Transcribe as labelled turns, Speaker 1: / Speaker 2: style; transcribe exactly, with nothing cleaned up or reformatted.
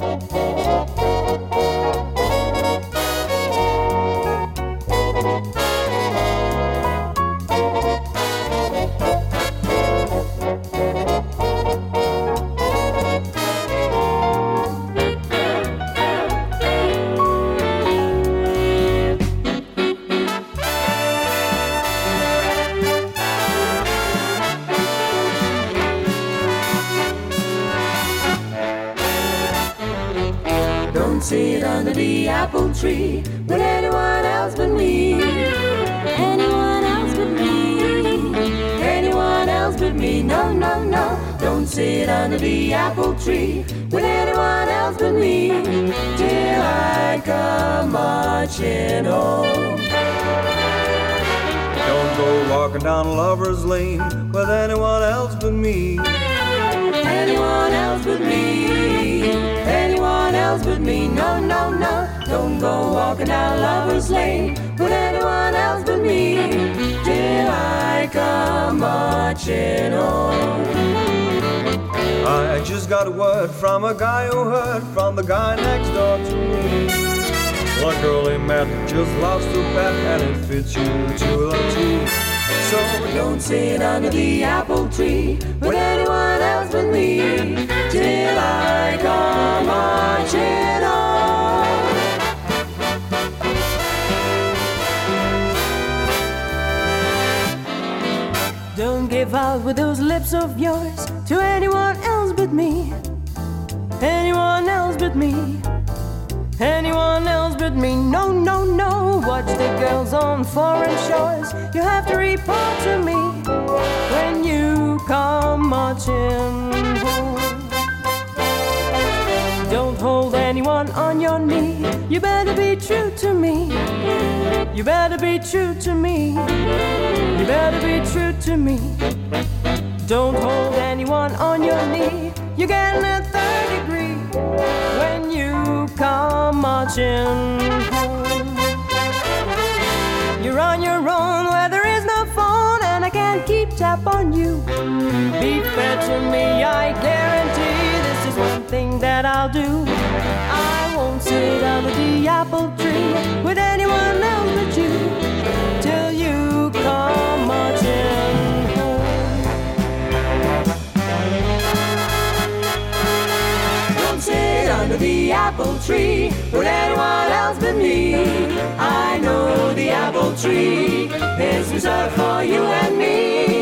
Speaker 1: Sit under the apple tree with anyone else but me. Anyone else but me. Anyone else but me. No, no, no. Don't sit under the apple tree with anyone else but me. Till I come marching home.
Speaker 2: Don't go walking down Lover's Lane with anyone else but me.
Speaker 1: Anyone else but me. Anyone else but me. No, no, no. Don't go walking down Lover's Lane with anyone else but me. Till I come marching home.
Speaker 2: I just got a word from a guy who heard from the guy next door to me. One girl he met just lost her pet and it fits you to the T.
Speaker 1: So don't sit under the apple tree with anyone else but me. Till I come marching home. Don't give out with those lips of yours to anyone else but me. Anyone else but me. Anyone else but me. No, no, no. Watch the girls on foreign shores. You have to report to me when you come marching home. Don't hold anyone on your knee. You better be true to me. You better be true to me. You better be true to me. Don't hold anyone on your knee. You're getting a third degree when you come marching home. You're on your own where there is no phone, and I can't keep tap on you. Be fair to me, I guarantee this is one thing that I'll do. I won't sit under the apple tree with anyone else but you till you come marching home. Don't sit under the apple tree with anyone else but me. I know the apple tree is reserved for you and me.